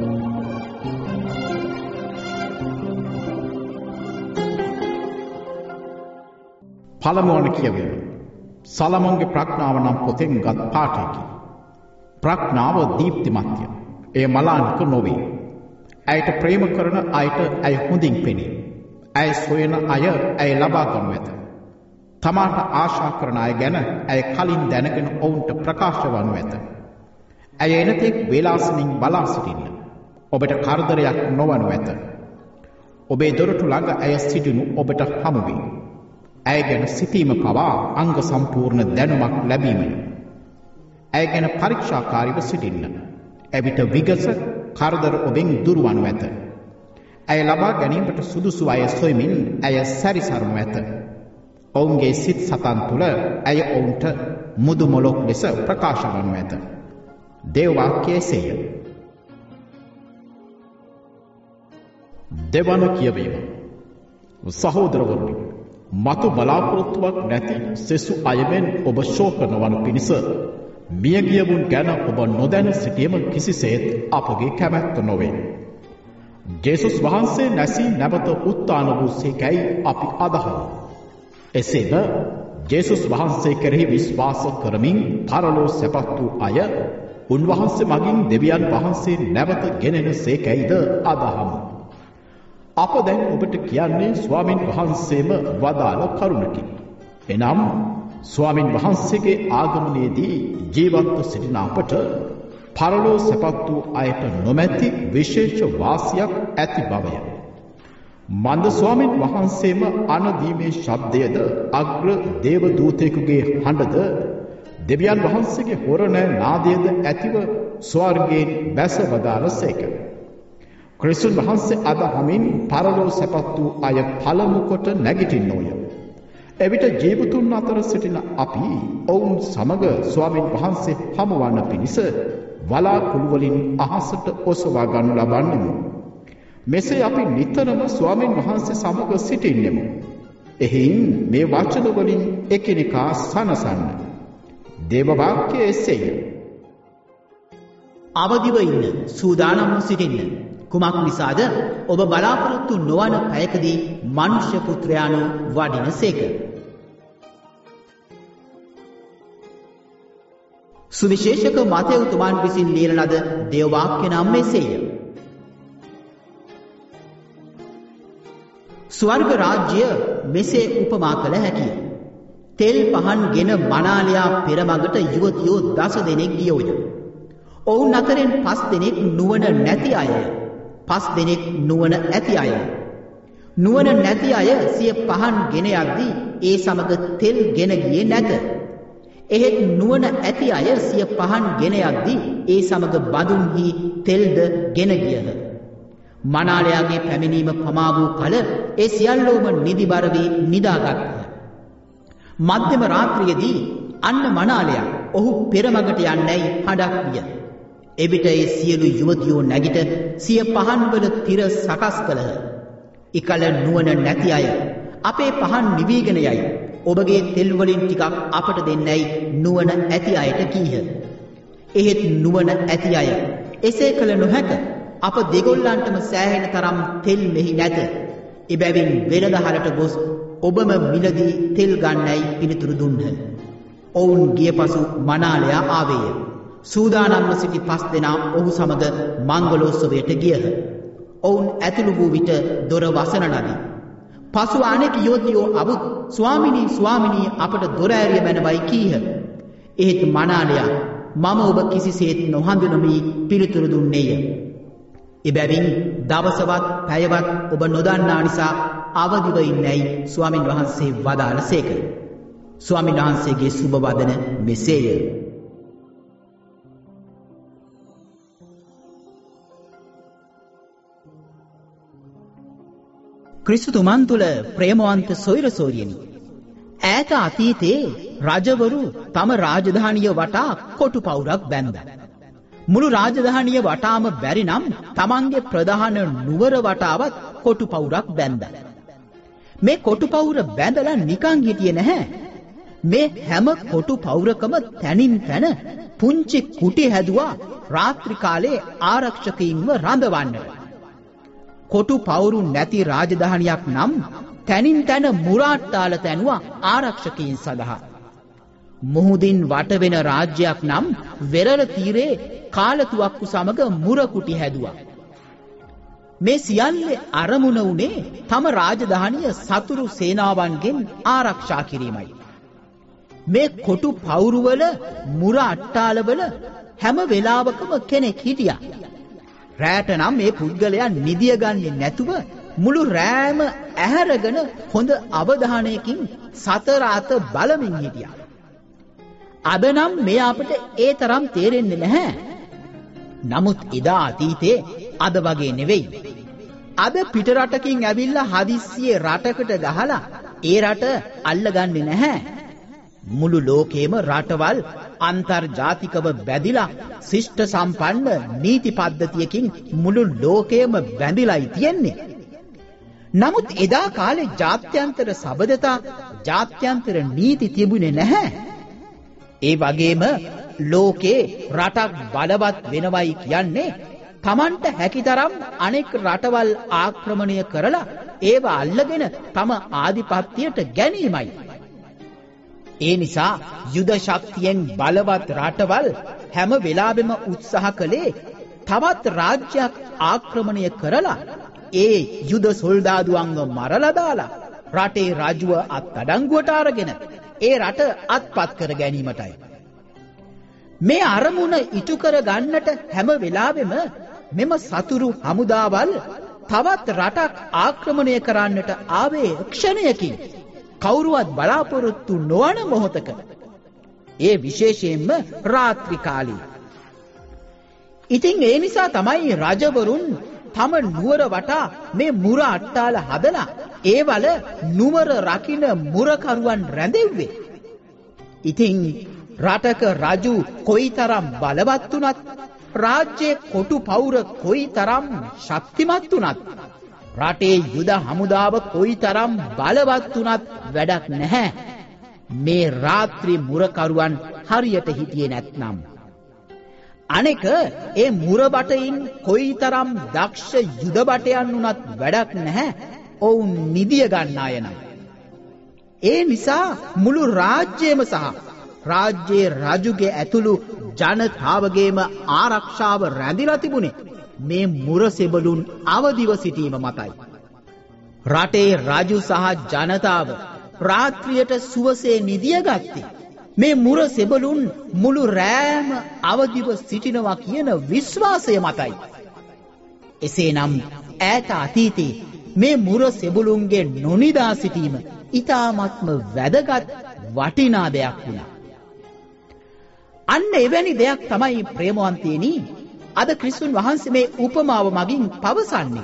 පළමුවන කියවීම සලමොන්ගේ ප්‍රඥාව නම් පොතෙන් ගත් පාඨයකි. ප්‍රඥාව දීප්තිමත්ය. එය මලානික නොවේ. ඇයට ප්‍රේම කරන අයට ඇය හොඳින් පෙනේ. ඇය සොයන අය ඇය ලබා ගනු ඇත. තමාට ආශා කරන අය ගැන ඇය කලින් දැනගෙන ඔවුන්ට ප්‍රකාශ වනු ඇත. ඇය එනතෙක් වේලාසනින් බලා සිටින්න. ඔබට කරදරයක් නොවනු ඇත. ඔබේ දොරටු ළඟ ඇය සිටිනු ඔබට හමු වේ. ඇය ගැන සිතීම පවා අංග සම්පූර්ණ දැනුමක් ලැබීමයි. ඇය ගැන පරීක්ෂාකාරීව සිටින්න. එවිට විගස කරදර ඔබෙන් දුරවනු ඇත. ඇය ලබා ගැනීමට සුදුසු අය සොයමින් ඇය සැරිසරනු ඇත. ඔවුන්ගේ සිත් සතන් තුළ ඇය ඔවුන්ට මුදු මොලොක් ලෙස ප්‍රකාශ වනු ඇත. දේව වාක්‍යය එසේය. දෙවන කියවීම සහෝදරවරුනි, මතු බලාපොරොත්තුවක් නැති සෙසු අයමෙන් ඔබ ශෝක නොවනු පිණිස මියගියවුන් ගැන ඔබ නොදැන සිටීම කිසිසේත් අපගේ කැමැත්ත නොවේ. ජේසුස් වහන්සේ නැසී නැවත උත්ථාන වූසේකැයි අපි අදහමු. එසේම ජේසුස් වහන්සේ කෙරෙහි විශ්වාස කරමින් පරලෝ සැපත් වූ අය උන්වහන්සේ මගින් දෙවියන් වහන්සේ නැවත ගෙනෙන සේකැයිද අදහමු. අප දැන් ඔබට කියන්නේ ස්වාමින් වහන්සේම වදාළ කරුණකි. එනම් ස්වාමින් වහන්සේගේ ආගමනයේදී ජීවත්ව සිටින අපට පරලෝ සැපත් වූ අයට නොමැති විශේෂ වාසියක් ඇති බවය. මන්ද ස්වාමින් වහන්සේම අනදීමේ ශබ්දයද අග්‍ර දේව දූතයෙකුගේ හඬද දෙවියන් වහන්සේගේ හොරණෑ නාදයද ඇතිව ස්වර්ගයෙන් බැස වදාළසේක. ක්‍රිස්තුන් වහන්සේ අද හමින් පරලෝ සැපත් වූ අය පළමු කොට නැගිටින්නෝය. එවිට ජීවතුන් අතර සිටින අපි ඔවුන් සමග ස්වාමින් වහන්සේ හමුවන්න පිණිස වලාකුළු වලින් අහසට ඔසවා ගනු ලබන්නෙමු. මෙසේ අපි නිතරම ස්වාමින් වහන්සේ සමග සිටින්නෙමු. එහෙයින් මේ වචන වලින් එකිනෙකා සනසන්න. දේව වාක්‍යය එසේය. අවදිව ඉන්න, සූදානම්ව සිටින්න. කුමක් නිසාද ඔබ බලාපොරොත්තු නොවන පැයකදී මනුෂ්‍ය පුත්‍රයාණෝ වඩිනසේක. සුවිශේෂක මතෙව් තුමන් විසින් ලියන ලද දේව වාක්‍ය නම් මෙසේය. ස්වර්ග රාජ්‍ය මෙසේ උපමා කළ හැකිය. තෙල් පහන් ගෙන මනාලයා පෙරමගට යුවතියෝ 10 දෙනෙක් ගියෝය. ඔවුන් අතරින් 5 දෙනෙක් නුවණ නැති අයය. 5 දෙනෙක් නුවණ ඇති අය. නුවණ නැති අය සිය පහන් ගෙන යද්දී ඒ සමග තෙල් ගෙන ගියේ නැත. එහෙත් නුවණ ඇති අය සිය පහන් ගෙන යද්දී ඒ සමග බඳුන්හි තෙල්ද ගෙන ගියහ. මනාලයාගේ පැමිණීම පමා වූ කල ඒ සියල්ලෝම නිදිබර වී නිදාගත්හ. මධ්‍යම රාත්‍රියේදී අන්න මනාලයා ඔහු පෙරමගට යන්නයි හඬක් විය. එවිට ඒ සියලු යුවතියෝ නැගිට සිය පහන්වල තිර සකස් කළහ. එකල නුවණ නැති අය අපේ පහන් නිවීගෙන යයි. ඔබගේ තෙල් වලින් ටිකක් අපට දෙන්නයි නුවණ ඇති අයට කීහ. එහෙත් නුවණ ඇති අය එසේ කළ නොහැක. අප දෙගොල්ලන්ටම සෑහෙන තරම් තෙල් මෙහි නැත. එබැවින් වෙළඳහලට ගොස් ඔබම මිලදී තෙල් ගන්නයි පිළිතුරු දුන්හ. ඔවුන් ගිය පසු මනාලයා ආවේය. සූදානම්ව සිටි 5 දෙනා ඔහු සමග මංගලෝත්සවයට ගියහ. ඔවුන් ඇතුළු වූ විට දොර වසන ලදී. පසු අනෙක් යෝධියෝ අවුත් ස්වාමිනී ස්වාමිනී අපට දොර ඇරිය මැනවයි කීහ. එහෙත් මනාලයා මම ඔබ කිසිසේත් නොහඳුනමි පිළිතුරු දුන්නේය. එබැවින් දවසවත් පැයවත් ඔබ නොදන්නා නිසා අවදිව ඉන්නයි ස්වාමින් වහන්සේ වදාළසේක. ස්වාමින් වහන්සේගේ සුබ වදන මෙසේය. ක්‍රිස්තුතුමන් තුළ ප්‍රේමවන්ත සොයුර සොයුරියනි, ඈත අතීතයේ රජවරු තම රාජධානිය වටා කොටු පවුරක් බැන්දා. මුළු රාජධානිය වටාම බැරි නම් තමන්ගේ ප්‍රධාන නුවර වටාවත් කොටු පවුරක් බැන්දා. මේ කොටු පවුර බැඳලා නිකන් හිටියේ නැහැ. මේ හැම කොටු පවුරකම තැනින් තැන පුංචි කුටි හැදුවා රාත්‍රී කාලේ ආරක්ෂකයින්ව රඳවන්නට. කොටු පවුරු නැති රාජධානියක් නම් තැනින් තැන මුරාට්ටාල තැනුවා ආරක්ෂකයින් සඳහා. මුහුදින් වටවෙන රාජ්‍යයක් නම් වෙරළ තීරේ කාලතුවක්කු සමග මුරකුටි හැදුවා. මේ සියල්ලේ අරමුණ වුණේ තම රාජධානිය සතුරු සේනාවන්ගෙන් ආරක්ෂා කිරීමයි. මේ කොටු පවුරුවල මුර අට්ටාලවල හැම වෙලාවකම කෙනෙක් හිටියා. රැට නම් මේ පුද්ගලයා නිදිය ගන්නේ නැතුව මුළු රෑම ඇහැරගෙන හොඳ අවධානයකින් සතර අත බලමින් හිටියා. අද නම් මේ අපට ඒ තරම් තේරෙන්නේ නැහැ. නමුත් එදා අතීතේ අද වගේ නෙවෙයි. අද පිටරටකින් ඇවිල්ලා හදිස්සියේ රටකට ගහලා ඒ රට අල්ලගන්නේ නැහැ. මුළු ලෝකේම රටවල් අන්තර්ජාතිකව බැඳිලා ශිෂ්ට සම්පන්න නීති පද්ධතියකින් මුළු ලෝකයම බැඳිලායි තියෙන්නේ. නමුත් එදා කාලේ ජාත්‍යන්තර සබඳතා ජාත්‍යන්තර නීති තිබුණේ නැහැ. ඒ වගේම ලෝකේ රටක් බලවත් වෙනවයි කියන්නේ තමන්ට හැකිතරම් අනෙක් රටවල් ආක්‍රමණය කරලා ඒව අල්ලගෙන තම ආධිපත්‍යයට ගැනීමයි. ඒ නිසා යුද ශක්තියෙන් බලවත් රටවල් හැම වෙලාවෙම උත්සාහ කළේ තවත් රාජ්‍යයක් ආක්‍රමණය කරලා ඒ යුද සොල්දාදුවන්ව මරලා දාලා රටේ රජුව අත්අඩංගුවට අරගෙන ඒ රට අත්පත් කර ගැනීමටයි. මේ අරමුණ ඉටු කර ගන්නට හැම වෙලාවෙම මෙම සතුරු හමුදාවල් තවත් රටක් ආක්‍රමණය කරන්නට ආවේ ක්ෂණයකින් කවුරුවත් බලාපොරොත්තු නොවන මොහොතක. ඒ විශේෂයෙන්ම රාත්‍රී කාලේ. ඉතින් ඒ නිසා තමයි රජවරුන් තම නුවර වටා මේ මුර අට්ටාල හදලා ඒවල නුවර රකින්න මුරකරුවන් රැඳෙව්වේ. ඉතින් රටක රජු කොයිතරම් බලවත් වුණත් රාජ්‍යයේ කොටු පවුර කොයිතරම් ශක්තිමත් වුණත් රටේ යුද හමුදාව කොයිතරම් බලවත් වුණත් වැඩක් නැහැ. මේ රාත්‍රී මුරකරුවන් හරියට හිටියේ නැත්නම්. අනෙක ඒ මුර බටයින් කොයිතරම් දක්ෂ යුද බටයන් වුණත් වැඩක් නැහැ. ඔවුන් නිදිය ගන්න අය නම්. ඒ නිසා මුළු රාජ්‍යයම සහ රාජ්‍යයේ රජුගේ ඇතුළු ජනතාවගේම ආරක්ෂාව රැඳිලා තිබුණේ මේ මුර සෙබළුන් අවදිව සිටීම මතයි. රටේ රජු සහ ජනතාව රාත්‍රියට සුවසේ නිදිය ගත්තේ මේ මුර සෙබළුන් මුළු රෑම අවදිව සිටිනවා කියන විශ්වාසය මතයි. එසේනම් ඈත අතීතයේ මේ මුර සෙබළුන්ගේ නොනිදා සිටීම ඊ타ත්ම වැදගත් වටිනා දෙයක් වුණා. අන්න එවැනි දෙයක් තමයි ප්‍රේමවන්තයනි අද ක්‍රිස්තුන් වහන්සේ මේ උපමාව මගින් පවසන්නේ.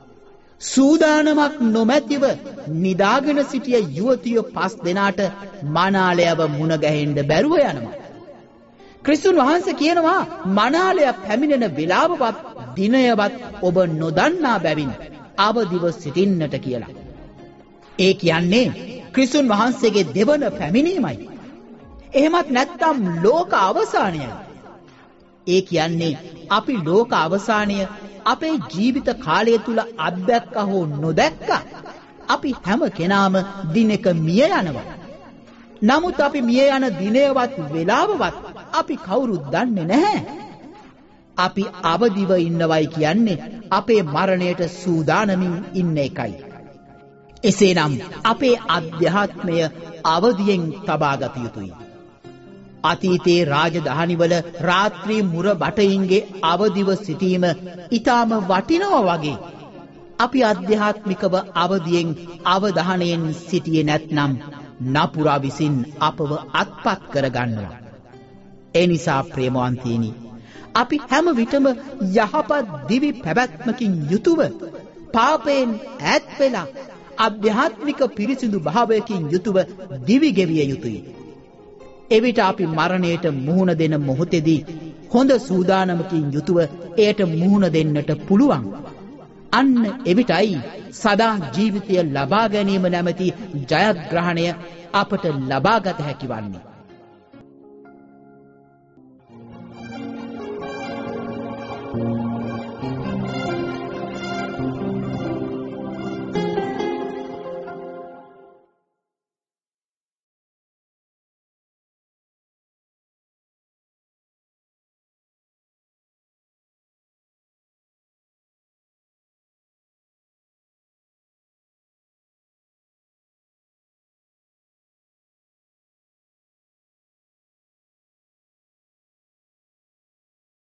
සූදානමක් නොමැතිව නිදාගෙන සිටිය යුවතිය 5 දෙනාට මනාලයව මුණ ගැහෙන්න බැරුව යනවා. ක්‍රිස්තුන් වහන්සේ කියනවා මනාලය පැමිණෙන වේලාවවත් දිනයවත් ඔබ නොදන්නා බැවින් අවදිව සිටින්නට කියලා. ඒ කියන්නේ ක්‍රිස්තුන් වහන්සේගේ දෙවන පැමිණීමයි. එහෙමත් නැත්නම් ලෝක අවසානයයි. ඒ කියන්නේ අපි ලෝක අවසානය අපේ ජීවිත කාලය තුල අත්දැක්කා හෝ නොදැක්කා අපි හැම කෙනාම දිනක මිය යනවා. නමුත් අපි මිය යන දිනයවත් වේලාවවත් අපි කවුරුත් දන්නේ නැහැ. අපි අවදිව ඉන්නවයි කියන්නේ අපේ මරණයට සූදානමින් ඉන්න එකයි. එසේනම් අපේ අධ්‍යාත්මය අවදියෙන් තබා ගත යුතුයි. අතීතයේ රාජධානිවල රාත්‍රී මුර බටයින්ගේ අවදිව සිටීම ඊටාම වටිනවා වගේ අපි අධ්‍යාත්මිකව අවදියෙන් අවධානයෙන් සිටියේ නැත්නම් නපුරා විසින් අපව අත්පත් කරගන්නවා. ඒ නිසා ප්‍රේමවන්තයනි අපි හැම විටම යහපත් දිවි පැවැත්මකින් යුතුව පාපයෙන් ඈත් වෙලා අධ්‍යාත්මික පිරිසිදු භාවයකින් යුතුව දිවි ගෙවිය යුතුයි. එවිට අපි මරණයට මුහුණ දෙන මොහොතේදී හොඳ සූදානමකින් යුතුව එයට මුහුණ දෙන්නට පුළුවන්. අන්න එවිටයි සදා ජීවිතය ලබා ගැනීම නැමැති ජයග්‍රහණය අපට ලබාගත හැකි වන්නේ.